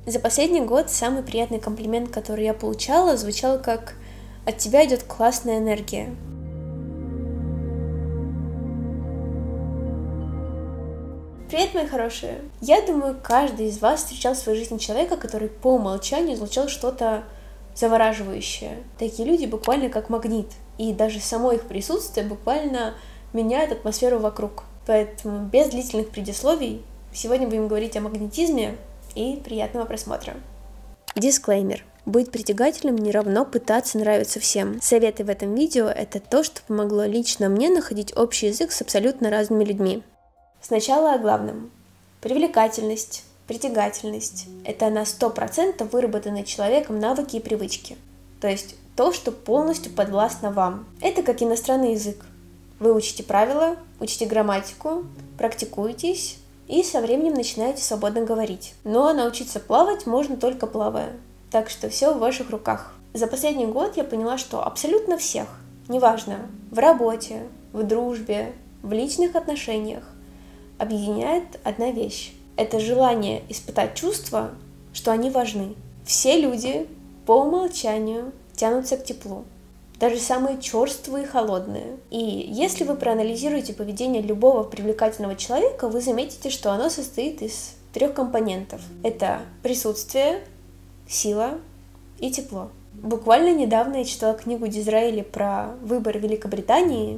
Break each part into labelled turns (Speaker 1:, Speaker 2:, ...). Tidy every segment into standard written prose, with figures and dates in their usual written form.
Speaker 1: За последний год самый приятный комплимент, который я получала, звучал как «От тебя идет классная энергия». Привет, мои хорошие! Я думаю, каждый из вас встречал в своей жизни человека, который по умолчанию излучал что-то завораживающее. Такие люди буквально как магнит, и даже само их присутствие буквально меняет атмосферу вокруг. Поэтому без длительных предисловий сегодня будем говорить о магнетизме, и приятного просмотра. Дисклеймер. Быть притягательным не равно пытаться нравиться всем. Советы в этом видео — это то, что помогло лично мне находить общий язык с абсолютно разными людьми. Сначала о главном. Привлекательность, притягательность — это на 100% выработанные человеком навыки и привычки. То есть то, что полностью подвластно вам. Это как иностранный язык. Вы учите правила, учите грамматику, практикуетесь и со временем начинаете свободно говорить. Но научиться плавать можно только плавая. Так что все в ваших руках. За последний год я поняла, что абсолютно всех, неважно, в работе, в дружбе, в личных отношениях, объединяет одна вещь. Это желание испытать чувства, что они важны. Все люди по умолчанию тянутся к теплу. Даже самые черствые и холодные. И если вы проанализируете поведение любого привлекательного человека, вы заметите, что оно состоит из 3 компонентов. Это присутствие, сила и тепло. Буквально недавно я читала книгу Дизраэли про выбор Великобритании.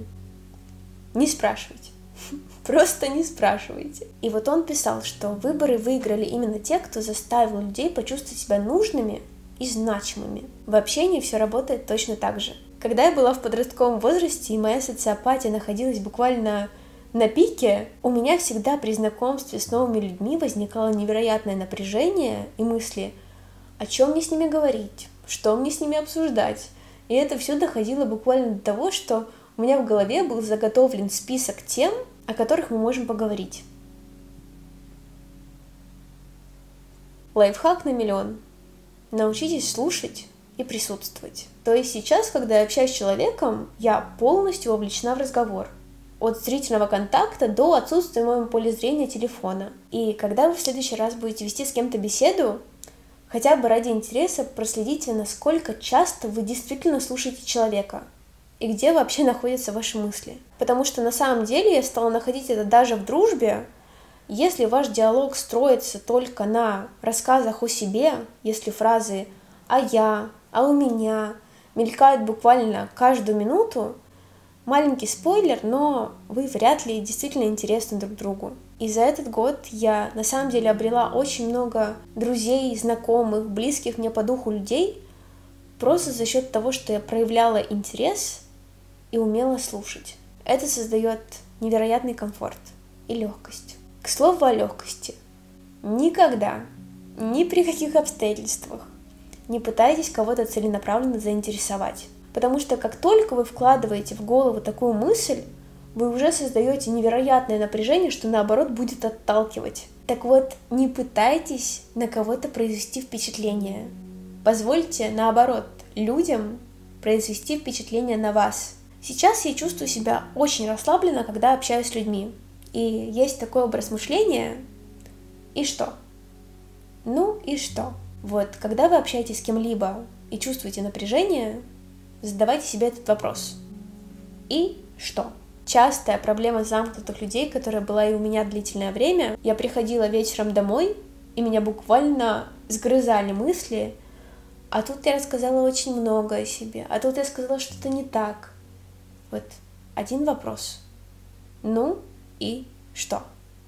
Speaker 1: Не спрашивайте. Просто не спрашивайте. И вот он писал, что выборы выиграли именно те, кто заставил людей почувствовать себя нужными и значимыми. В общении все работает точно так же. Когда я была в подростковом возрасте, и моя социопатия находилась буквально на пике, у меня всегда при знакомстве с новыми людьми возникало невероятное напряжение и мысли, о чем мне с ними говорить, что мне с ними обсуждать. И это все доходило буквально до того, что у меня в голове был заготовлен список тем, о которых мы можем поговорить. Лайфхак на миллион. Научитесь слушать и присутствовать. То есть сейчас, когда я общаюсь с человеком, я полностью вовлечена в разговор. От зрительного контакта до отсутствия в моем поле зрения телефона. И когда вы в следующий раз будете вести с кем-то беседу, хотя бы ради интереса проследите, насколько часто вы действительно слушаете человека и где вообще находятся ваши мысли. Потому что на самом деле я стала находить это даже в дружбе. Если ваш диалог строится только на рассказах о себе, если фразы «а я», «а у меня» мелькают буквально каждую минуту, маленький спойлер, но вы вряд ли действительно интересны друг другу. И за этот год я на самом деле обрела очень много друзей, знакомых, близких мне по духу людей, просто за счет того, что я проявляла интерес и умела слушать. Это создает невероятный комфорт и легкость. К слову о легкости. Никогда, ни при каких обстоятельствах не пытайтесь кого-то целенаправленно заинтересовать. Потому что как только вы вкладываете в голову такую мысль, вы уже создаете невероятное напряжение, что наоборот будет отталкивать. Так вот, не пытайтесь на кого-то произвести впечатление. Позвольте, наоборот, людям произвести впечатление на вас. Сейчас я чувствую себя очень расслабленно, когда общаюсь с людьми. И есть такой образ мышления. И что? Ну и что? Вот, когда вы общаетесь с кем-либо и чувствуете напряжение, задавайте себе этот вопрос. И что? Частая проблема замкнутых людей, которая была и у меня длительное время. Я приходила вечером домой, и меня буквально сгрызали мысли. А тут я рассказала очень много о себе. А тут я сказала что-то не так. Вот один вопрос. Ну и что?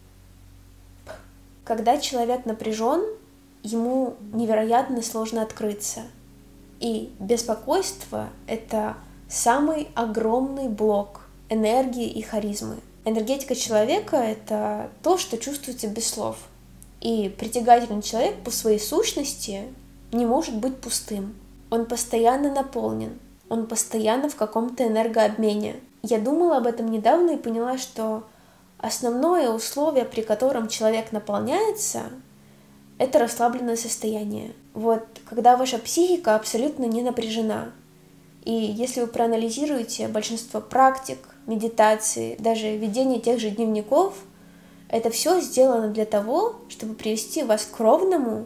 Speaker 1: Когда человек напряжен, ему невероятно сложно открыться. И беспокойство — это самый огромный блок энергии и харизмы. Энергетика человека — это то, что чувствуется без слов. И притягательный человек по своей сущности не может быть пустым. Он постоянно наполнен, он постоянно в каком-то энергообмене. Я думала об этом недавно и поняла, что основное условие, при котором человек наполняется, это расслабленное состояние. Вот, когда ваша психика абсолютно не напряжена. И если вы проанализируете большинство практик, медитации, даже ведение тех же дневников, это все сделано для того, чтобы привести вас к ровному и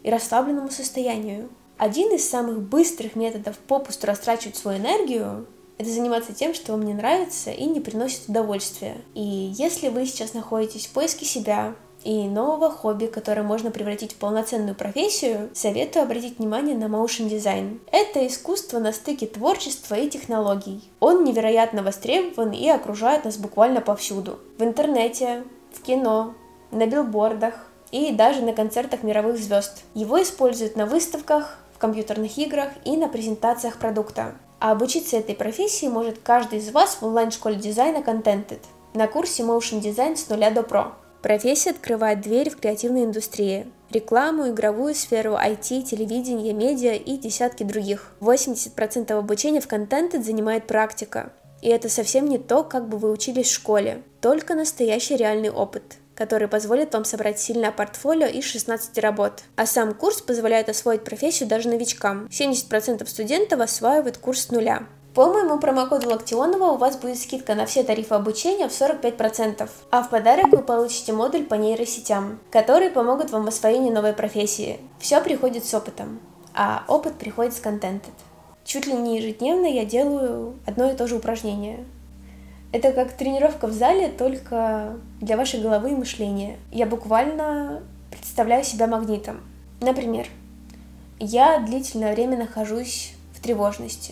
Speaker 1: и расслабленному состоянию. Один из самых быстрых методов попусту растрачивать свою энергию — это заниматься тем, что вам не нравится и не приносит удовольствия. И если вы сейчас находитесь в поиске себя и нового хобби, которое можно превратить в полноценную профессию, советую обратить внимание на motion design. Это искусство на стыке творчества и технологий. Он невероятно востребован и окружает нас буквально повсюду. В интернете, в кино, на билбордах и даже на концертах мировых звезд. Его используют на выставках, в компьютерных играх и на презентациях продукта. А обучиться этой профессии может каждый из вас в онлайн-школе дизайна Contented на курсе Motion Design с нуля до Pro. Профессия открывает двери в креативной индустрии, рекламу, игровую сферу, IT, телевидение, медиа и десятки других. 80% обучения в Contented занимает практика. И это совсем не то, как бы вы учились в школе, только настоящий реальный опыт, который позволит вам собрать сильное портфолио из 16 работ. А сам курс позволяет освоить профессию даже новичкам. 70% студентов осваивают курс с нуля. По моему промокоду Локтионова у вас будет скидка на все тарифы обучения в 45%, а в подарок вы получите модуль по нейросетям, которые помогут вам в освоении новой профессии. Все приходит с опытом, а опыт приходит с Contented. Чуть ли не ежедневно я делаю одно и то же упражнение. Это как тренировка в зале, только для вашей головы и мышления. Я буквально представляю себя магнитом. Например, я длительное время нахожусь в тревожности.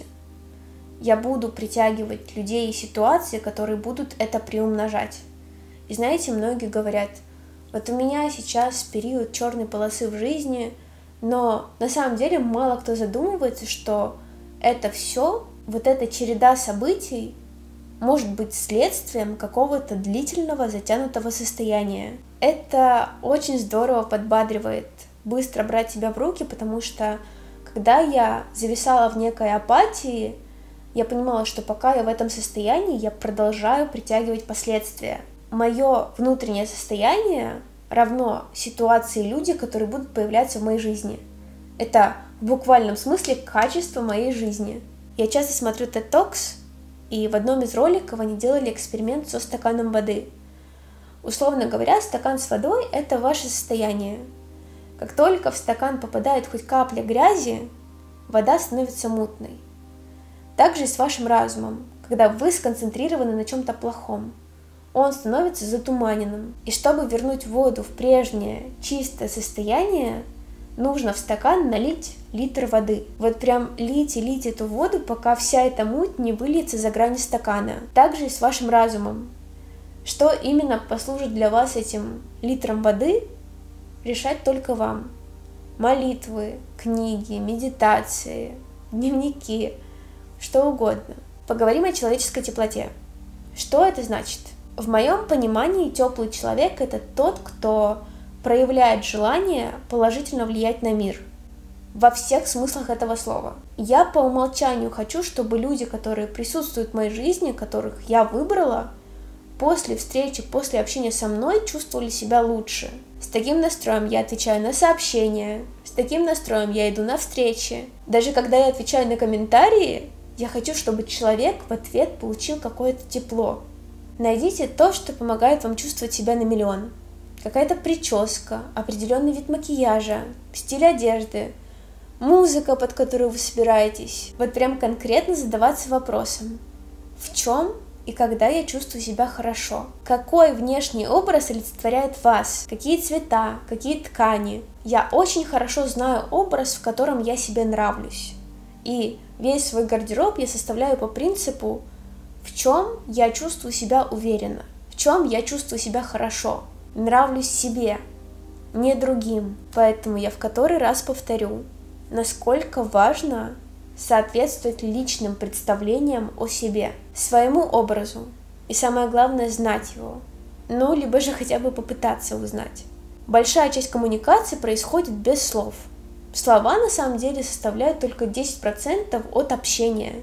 Speaker 1: Я буду притягивать людей и ситуации, которые будут это приумножать. И знаете, многие говорят, вот у меня сейчас период черной полосы в жизни, но на самом деле мало кто задумывается, что это все, вот эта череда событий, может быть следствием какого-то длительного затянутого состояния. Это очень здорово подбадривает быстро брать себя в руки, потому что когда я зависала в некой апатии, я понимала, что пока я в этом состоянии, я продолжаю притягивать последствия. Мое внутреннее состояние равно ситуации и люди, которые будут появляться в моей жизни. Это в буквальном смысле качество моей жизни. Я часто смотрю TED Talks, и в одном из роликов они делали эксперимент со стаканом воды. Условно говоря, стакан с водой – это ваше состояние. Как только в стакан попадает хоть капля грязи, вода становится мутной. Так же и с вашим разумом, когда вы сконцентрированы на чем-то плохом. Он становится затуманенным. И чтобы вернуть воду в прежнее чистое состояние, нужно в стакан налить литр воды. Вот прям лить и лить эту воду, пока вся эта муть не выльется за грани стакана. Так же и с вашим разумом. Что именно послужит для вас этим литром воды, решать только вам. Молитвы, книги, медитации, дневники, что угодно. Поговорим о человеческой теплоте. Что это значит? В моем понимании теплый человек – это тот, кто проявляет желание положительно влиять на мир. Во всех смыслах этого слова. Я по умолчанию хочу, чтобы люди, которые присутствуют в моей жизни, которых я выбрала, после встречи, после общения со мной чувствовали себя лучше. С таким настроем я отвечаю на сообщения, с таким настроем я иду на встречи. Даже когда я отвечаю на комментарии, я хочу, чтобы человек в ответ получил какое-то тепло. Найдите то, что помогает вам чувствовать себя на миллион. Какая-то прическа, определенный вид макияжа, стиль одежды, музыка, под которую вы собираетесь. Вот прям конкретно задаваться вопросом, в чем и когда я чувствую себя хорошо. Какой внешний образ олицетворяет вас? Какие цвета, какие ткани? Я очень хорошо знаю образ, в котором я себе нравлюсь. И весь свой гардероб я составляю по принципу, в чем я чувствую себя уверенно, в чем я чувствую себя хорошо, нравлюсь себе, не другим. Поэтому я в который раз повторю, насколько важно соответствовать личным представлениям о себе, своему образу, и самое главное знать его, ну, либо же хотя бы попытаться узнать. Большая часть коммуникации происходит без слов. Слова на самом деле составляют только 10% от общения.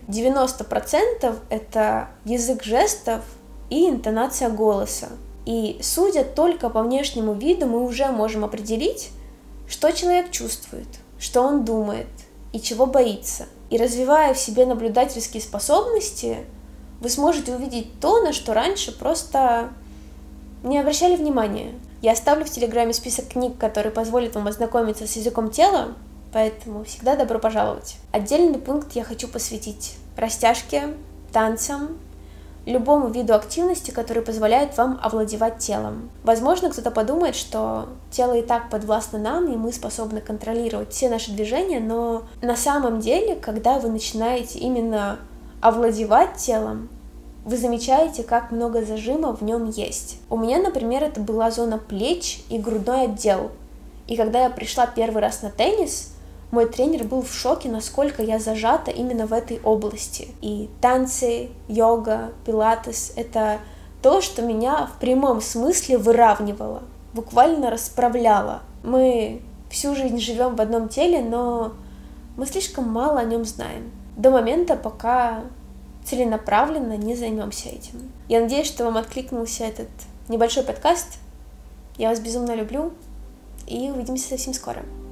Speaker 1: 90% это язык жестов и интонация голоса. И судя только по внешнему виду, мы уже можем определить, что человек чувствует, что он думает и чего боится. И развивая в себе наблюдательские способности, вы сможете увидеть то, на что раньше просто не обращали внимания. Я оставлю в Телеграме список книг, которые позволят вам ознакомиться с языком тела, поэтому всегда добро пожаловать. Отдельный пункт я хочу посвятить растяжке, танцам, любому виду активности, который позволяет вам овладевать телом. Возможно, кто-то подумает, что тело и так подвластно нам, и мы способны контролировать все наши движения, но на самом деле, когда вы начинаете именно овладевать телом, вы замечаете, как много зажима в нем есть. У меня, например, это была зона плеч и грудной отдел. И когда я пришла первый раз на теннис, мой тренер был в шоке, насколько я зажата именно в этой области. И танцы, йога, пилатес — это то, что меня в прямом смысле выравнивало, буквально расправляло. Мы всю жизнь живем в одном теле, но мы слишком мало о нем знаем. До момента, пока целенаправленно не займемся этим. Я надеюсь, что вам откликнулся этот небольшой подкаст. Я вас безумно люблю, и увидимся совсем скоро.